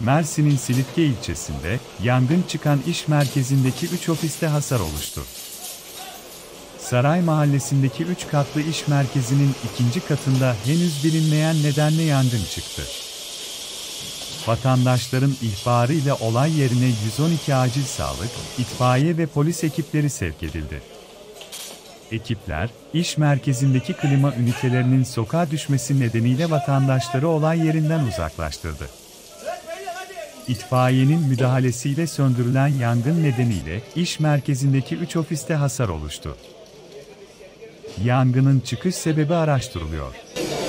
Mersin'in Silifke ilçesinde, yangın çıkan iş merkezindeki 3 ofiste hasar oluştu. Saray Mahallesi'ndeki 3 katlı iş merkezinin ikinci katında henüz bilinmeyen nedenle yangın çıktı. Vatandaşların ihbarıyla olay yerine 112 acil sağlık, itfaiye ve polis ekipleri sevk edildi. Ekipler, iş merkezindeki klima ünitelerinin sokağa düşmesi nedeniyle vatandaşları olay yerinden uzaklaştırdı. İtfaiyenin müdahalesiyle söndürülen yangın nedeniyle iş merkezindeki 3 ofiste hasar oluştu. Yangının çıkış sebebi araştırılıyor.